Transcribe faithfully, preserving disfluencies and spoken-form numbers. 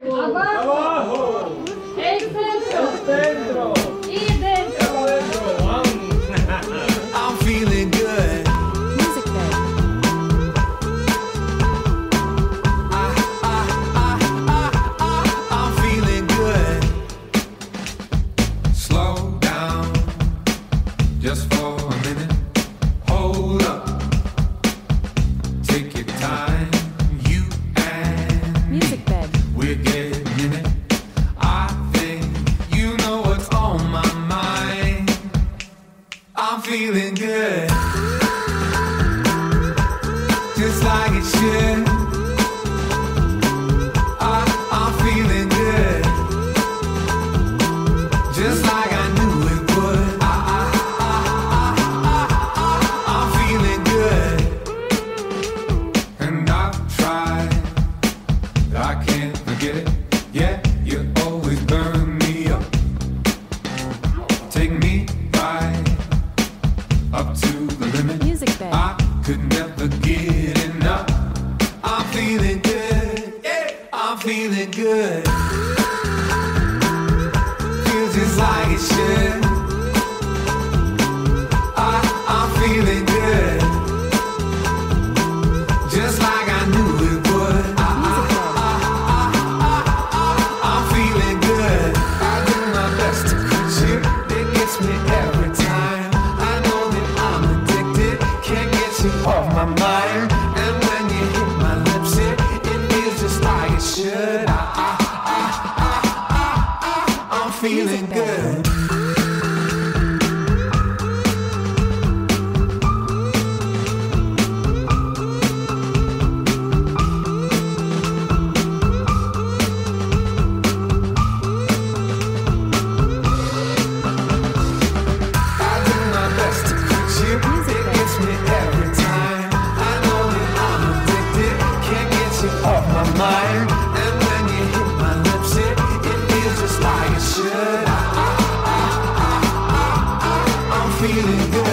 Abajo. El centro. El centro. Y dentro. I'm feeling good. Music Bed. I, I, I, I, I, I'm feeling good. Slow down, just for a minute. Hold up, take your time. You and Music Bed. we're getting in it. I think you know what's on my mind. I'm feeling good, just like it should. I, I'm feeling good, just like I knew it would. I, I, I, I, I, I'm feeling good, and I've tried. I can't forget it. Yeah, you always burn me up. Take me right up to the limit. Music Bed. I could never get enough. I'm feeling good. Yeah, I'm feeling good. Feels just like it should. I, I'm feeling good. Just like I knew it would. I, I'm feeling good. I do my best to quit you. It gets me every time. I know that I'm addicted. Can't get you off my mind. And when you hit my lips, it, it feels just like it should. I, I, I, I, I, I'm feeling good. I do my best to quit you. It gets me every time. I know that I'm addicted. Can't get you off my mind. And when you hit my lips, it, it feels just like it should. I, I, I, I, I, I'm feeling good.